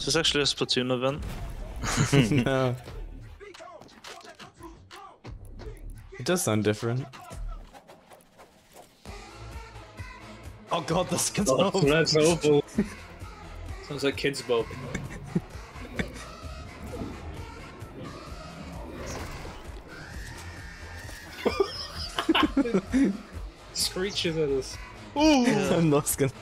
This is actually a Splatoon event. No. It does sound different. Oh god, that's kids' Oh, bowl. that's awful. Sounds like kids' bowl. Screeches at us. Ooh, yeah. I'm not gonna.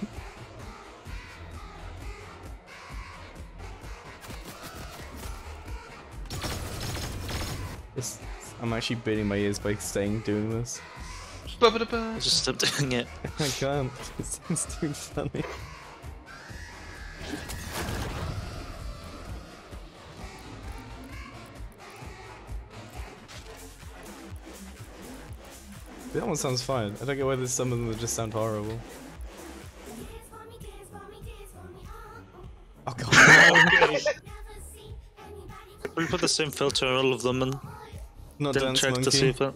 I'm actually beating my ears by doing this. I just stopped doing it. I can't. It sounds too funny. That one sounds fine. I don't get why there's some of them that just sound horrible. Oh god. We put the same filter on all of them and Not didn't dance check monkey. to see if it...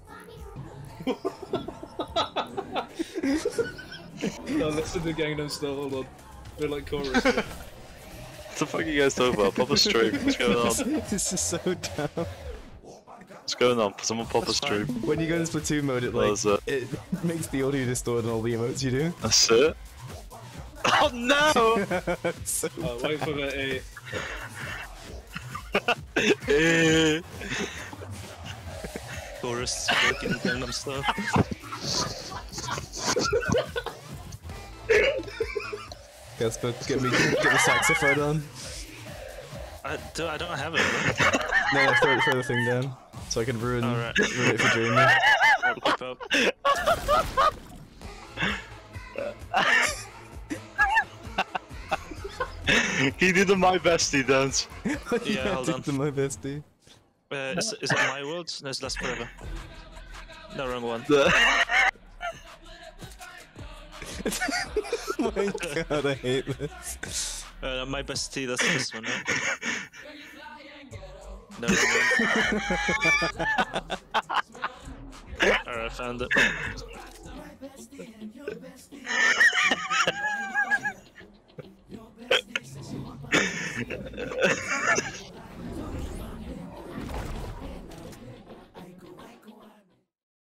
No, listen to Gangnam Style, hold on. They're like chorus. What the fuck are you guys talking about? Pop a stream. What's going on? This is so dumb. What's going on? Someone pop a stream. When you go in Splatoon mode, it it makes the audio distort on all the emotes you do. That's it? Oh no! So Wait for the A. Chorus working Gangnam Style. Gasper, get the saxophone on. I don't have it. No, throw the thing down, so I can ruin it for dreaming. I'll keep up. He did the My Bestie dance. Yeah, hold on. My bestie. Is it My World? No, it's Last Forever. No, wrong one. Oh my god, I hate this. My Bestie, that's this one, right? No, Alright, I found it.